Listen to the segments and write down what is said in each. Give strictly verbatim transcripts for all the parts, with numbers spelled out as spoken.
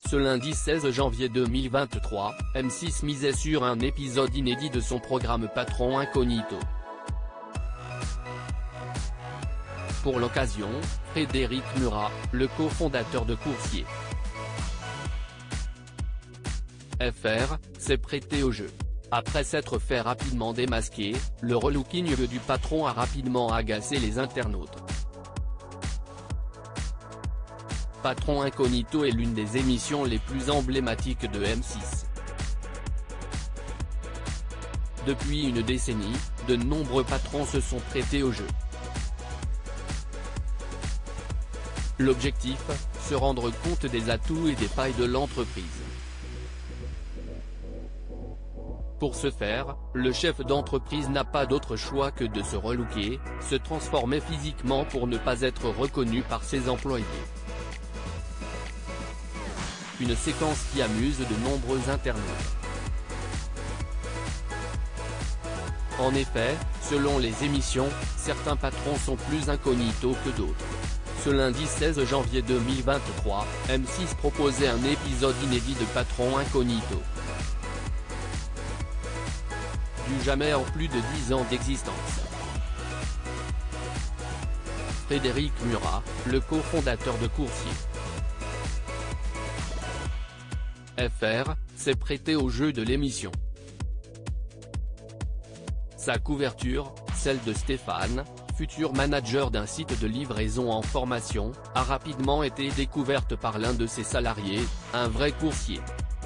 Ce lundi seize janvier deux mille vingt-trois, M six misait sur un épisode inédit de son programme Patron Incognito. Pour l'occasion, Frédéric Murat, le cofondateur de Coursier F R, s'est prêté au jeu. Après s'être fait rapidement démasquer, le relooking du patron a rapidement agacé les internautes. Patron Incognito est l'une des émissions les plus emblématiques de M six. Depuis une décennie, de nombreux patrons se sont prêtés au jeu. L'objectif, se rendre compte des atouts et des failles de l'entreprise. Pour ce faire, le chef d'entreprise n'a pas d'autre choix que de se relooker, se transformer physiquement pour ne pas être reconnu par ses employés. Une séquence qui amuse de nombreux internautes. En effet, selon les émissions, certains patrons sont plus incognito que d'autres. Ce lundi seize janvier deux mille vingt-trois, M six proposait un épisode inédit de Patron Incognito. Du jamais en plus de dix ans d'existence. Frédéric Murat, le cofondateur de Coursier F R, s'est prêté au jeu de l'émission. Sa couverture, celle de Stéphane, futur manager d'un site de livraison en formation, a rapidement été découverte par l'un de ses salariés, un vrai coursier.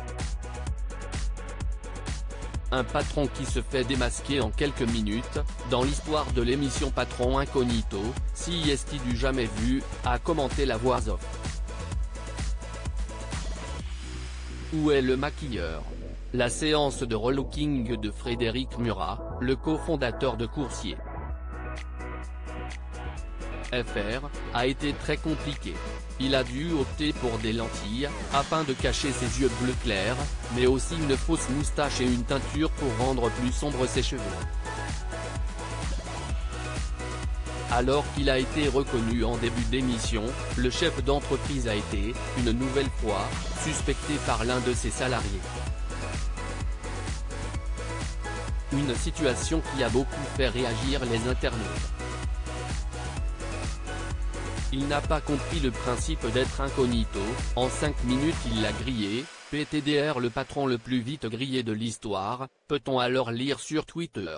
Un patron qui se fait démasquer en quelques minutes, dans l'histoire de l'émission Patron Incognito, C S T du jamais vu, a commenté la voix off. Où est le maquilleur? La séance de relooking de Frédéric Murat, le cofondateur de Coursier F R, a été très compliquée. Il a dû opter pour des lentilles, afin de cacher ses yeux bleus clairs, mais aussi une fausse moustache et une teinture pour rendre plus sombres ses cheveux. Alors qu'il a été reconnu en début d'émission, le chef d'entreprise a été, une nouvelle fois, suspecté par l'un de ses salariés. Une situation qui a beaucoup fait réagir les internautes. Il n'a pas compris le principe d'être incognito, en cinq minutes il l'a grillé, P T D R le patron le plus vite grillé de l'histoire, peut-on alors lire sur Twitter.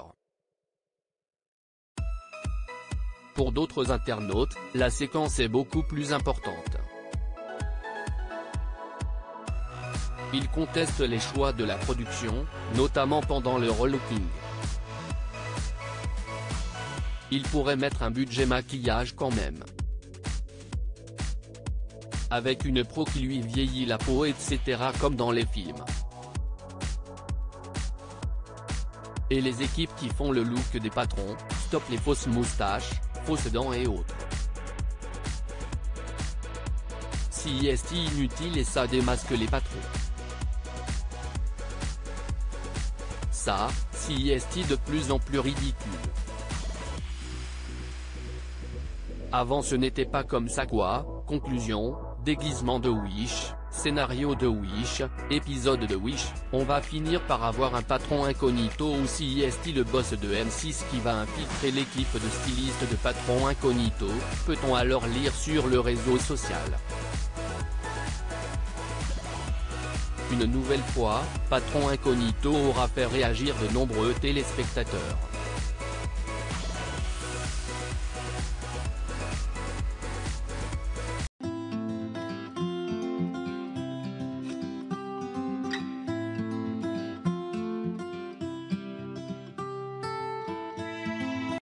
Pour d'autres internautes, la séquence est beaucoup plus importante. Ils contestent les choix de la production, notamment pendant le relooking. Il pourrait mettre un budget maquillage quand même. Avec une pro qui lui vieillit la peau et cetera comme dans les films. Et les équipes qui font le look des patrons, stop les fausses moustaches, fausses dents et autres. C S T inutile et ça démasque les patrons. Ça, C S T de plus en plus ridicule. Avant ce n'était pas comme ça quoi, conclusion, déguisement de Wish, scénario de Wish, épisode de Wish, on va finir par avoir un patron incognito ou C S T le boss de M six qui va infiltrer l'équipe de stylistes de Patron Incognito, peut-on alors lire sur le réseau social. Une nouvelle fois, Patron Incognito aura fait réagir de nombreux téléspectateurs.